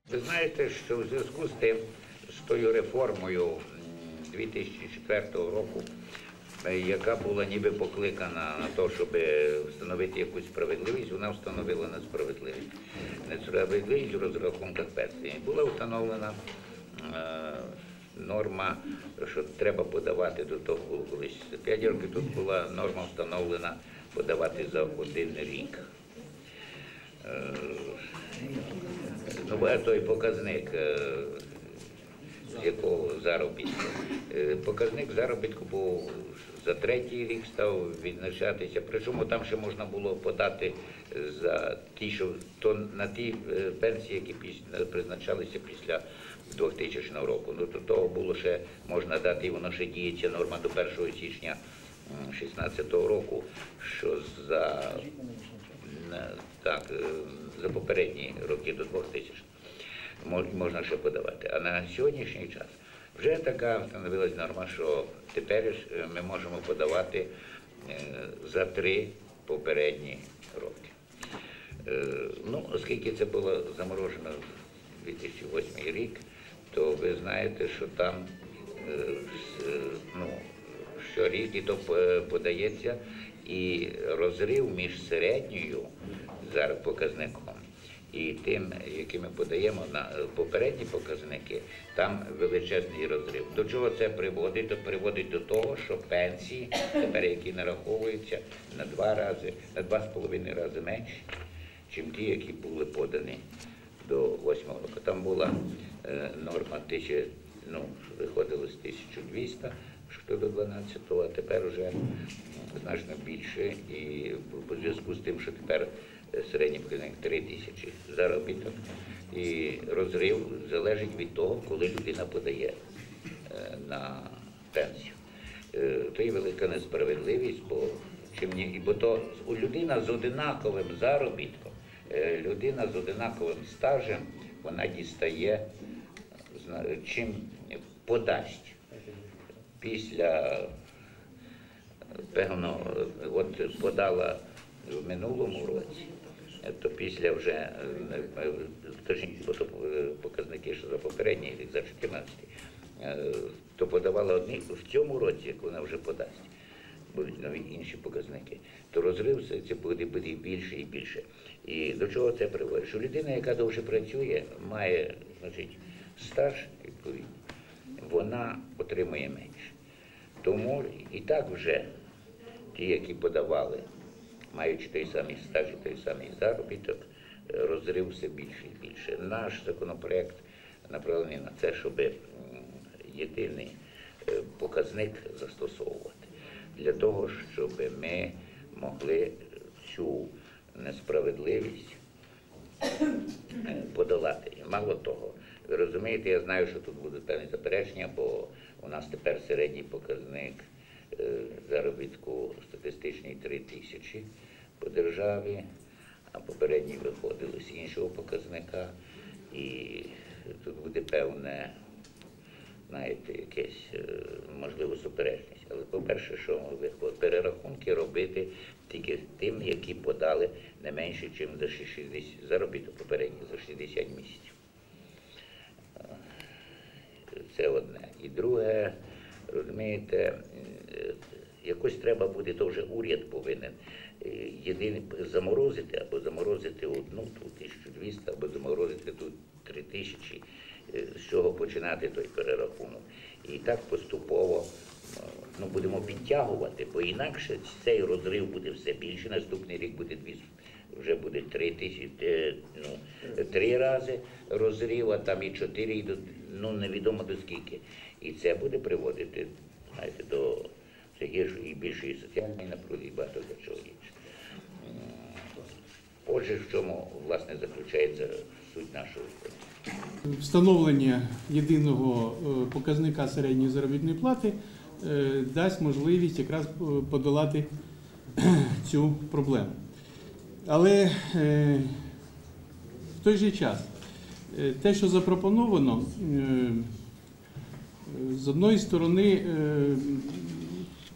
Ви знаєте, що в зв'язку з тим, з тою реформою 2004 року, яка була ніби покликана на те, щоб встановити якусь справедливість, вона встановила несправедливість. Несправедливість в розрахунках пенсії. Була встановлена норма, що треба подавати до того, колись 5 років тут була норма встановлена подавати за 1 рік. Ну, той показник, з якого заробітку. Показник заробітку був за 3-й рік став відзначатися, причому там ще можна було подати за ті, що на ті пенсії, які призначалися після 2000 року. Ну, до того було ще, можна дати, і воно ще діється норма до 1 січня 2016 року, що за попередні роки до 2000 можна ще подавати. А на сьогоднішній час вже така встановилась норма, що тепер ми можемо подавати за 3 попередні роки. Ну, оскільки це було заморожено в 2008 рік, то ви знаєте, що там щорічно то подається, і розрив між середньою зараз показником і тим, який ми подаємо на попередні показники, там величезний розрив. До чого це приводить? То приводить до того, що пенсії, тепер які нараховуються на 2,5 рази менші, ніж ті, які були подані до 2008 року. Там була норма, виходило з 1200 щодо 12-го, а тепер вже значно більше, і у зв'язку з тим, що тепер середній показник 3000 заробіток, і розрив залежить від того, коли людина подає на пенсію. То є велика несправедливість, бо то людина з одинаковим заробітком, людина з одинаковим стажем, вона дістає, чим подасть. Після, певно, от подала в минулому році, то після вже, точніше, показники, що за попередній рік, за 14-й, то подавала одні, в цьому році, як вона вже подасть, будуть нові інші показники, то розрив це буде більше і більше. І до чого це приводить? Що людина, яка довше працює, має, значить, стаж, відповідно, вона отримує менше. Тому і так вже ті, які подавали, маючи той самий стаж і той самий заробіток, розрив все більше і більше. Наш законопроект направлений на це, щоб єдиний показник застосовувати, для того, щоб ми могли цю несправедливість подолати. І мало того, ви розумієте, я знаю, що тут будуть певні заперечення, бо у нас тепер середній показник заробітку статистичний 3000 по державі, а попередній виходили з іншого показника. І тут буде певне, знаєте, якесь, можливо, суперечність. Але, по-перше, що виходить, перерахунки робити тільки тим, які подали не менше, ніж за 60, заробіток попередній за 60 місяців. Це одне. І друге, розумієте, якось треба буде, то вже уряд повинен єдине заморозити, або заморозити одну, ту 1200, або заморозити ту 3000, з чого починати той перерахунок. І так поступово будемо підтягувати, бо інакше цей розрив буде все більше, наступний рік буде вже буде 3 рази розрив, а там і 4, і невідомо до скільки. І це буде приводити, знаєте, до все гіршої і більшої соціальної напруги і багато до чого іншого. Отже, в чому, власне, заключається суть нашого закону? Встановлення єдиного показника середньої заробітної плати дасть можливість якраз подолати цю проблему. Але в той же час те, що запропоновано, з одної сторони,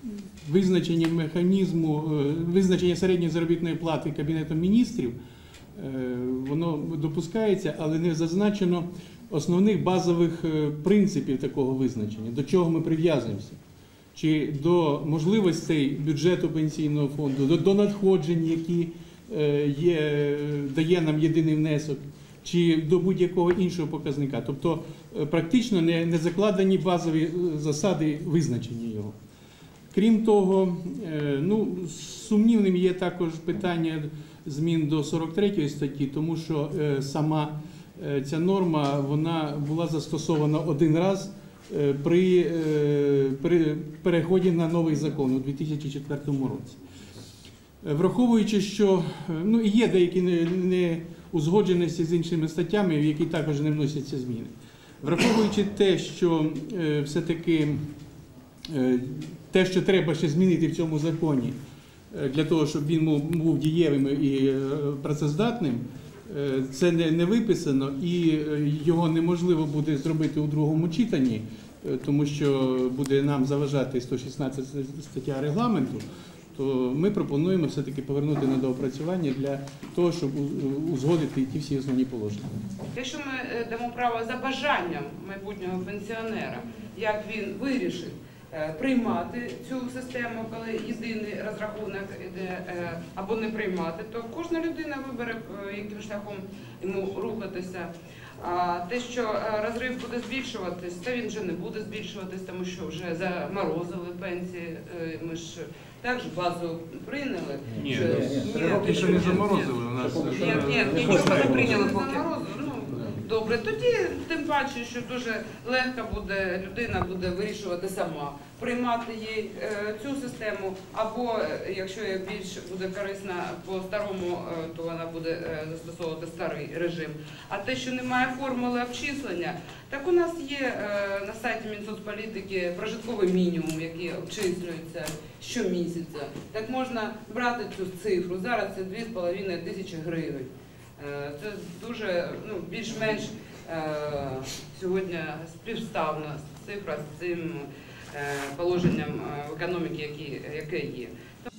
визначення механізму, визначення середньої заробітної плати Кабінетом міністрів Воно допускається, але не зазначено основних базових принципів такого визначення, до чого ми прив'язуємося. Чи до можливостей бюджету пенсійного фонду, до надходжень, які дає нам єдиний внесок, чи до будь-якого іншого показника. Тобто практично не закладені базові засади визначення його. Крім того, сумнівним є також питання змін до 43 статті, тому що сама ця норма вона була застосована один раз при переході на новий закон у 2004 році. Враховуючи, що є деякі неузгодженості з іншими статтями, в які також не вносяться зміни. Враховуючи те, що все-таки те, що треба ще змінити в цьому законі, для того, щоб він був дієвим і працездатним, це не виписано і його неможливо буде зробити у другому читанні, тому що буде нам заважати 116 стаття регламенту, то ми пропонуємо все-таки повернути на доопрацювання для того, щоб узгодити ті всі основні положення. Якщо ми дамо право за бажанням майбутнього пенсіонера, як він вирішить приймати цю систему, коли єдиний розрахунок іде, або не приймати, то кожна людина вибере, яким шляхом йому рухатися. А те, що розрив буде збільшуватись, то він вже не буде збільшуватись, тому що вже заморозили пенсії. Ми ж також базу прийняли. Ні, поки що не заморозили. Ні, нічого не прийняли поки. Добре, тоді тим паче, що дуже легко буде, людина буде вирішувати сама, приймати їй цю систему, або, якщо більш буде корисна по старому, то вона буде застосовувати старий режим. А те, що немає формули обчислення, так у нас є на сайті Мінсоцполітики прожитковий мінімум, який обчислюється щомісяця. Так можна брати цю цифру, зараз це 2,5 тисячі гривень. Це дуже, більш-менш сьогодні співставна цифра з цим положенням в економіки, яке є.